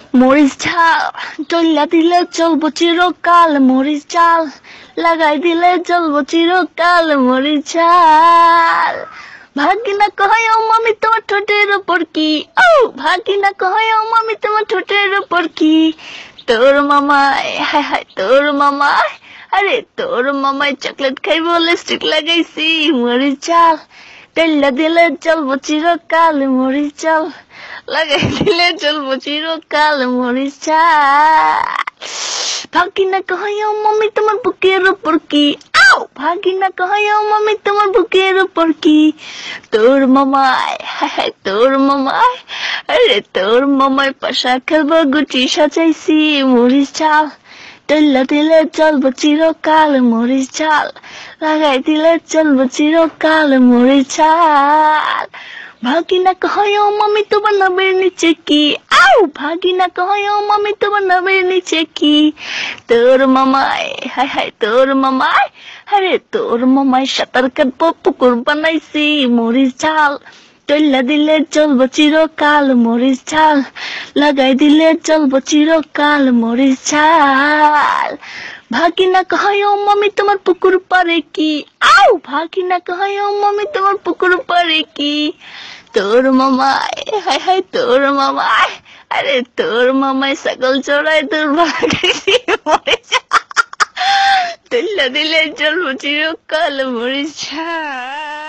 মরিচ ঝাল চল্লা দিলে চলবো চিরকাল, মরিচ ঝাল লাগাই দিলে চলবো চিরকাল, মরিচ ঝাল। ভাগিনা কয় ও মামি তোমার ঠোঁটের উপর কি, ও ভাগিনা কয় ও মামি তোমার ঠোঁটের উপর কি, তোর মামায় হায় হায় তোর মামায়, আরে তোর মামায় চকলেট খাইবো লিপস্টিক লাগাইছি, মরিচ ঝাল তেল্লা দিলে চলবো চিরকাল, মরিচ ঝাল লাগাই দিলে চলবো চিরকাল, মরিচ ঝাল। ভাগিনা কয় ও মামি তোমার বুকের উপর কি, আও ভাগিনা কয় ও মামি তোমার বুকের উপর কি, তোর মামায় হায় হায় তোর মামায়, আরে তোর মামায় পাশা খেলবো গুটি সাজাইছি, মরিচ ঝাল তেল্লা দিলে চলবো চিরকাল, মরিচ ঝাল লাগাই দিলে চলবো চিরকাল, মরিচ ঝাল। ভাগিনা কয় ও মামি তোমার নামের নিচে কি, আও ভাগিনা কয় ও মামি তোমার নামের নিচে কি, তোর মামায় হায় হায় তোর মামায়, আরে তোর মামায় সাঁতার কাটবো পুকুর বানাইছি, মরিচ ঝাল তৈলা দিলে চলবো চিরকাল, মরিচ ঝাল লাগাই দিলে চলবো চিরকাল, মরিচ ঝাল। ভাগিনা কয় ও মামি তোমার পুকুর পারে কি, আও ভাগিনা কয় ও মামি তোমার পুকুর পারে কি, তোর মামায় হায় হায় তোর মামায়, আরে তোর মামায় ছাগল চড়াই তোর ভাগাইছি, মরিচ ঝাল তৈলা দিলে চলবো চিরকাল, মরিচ ঝাল।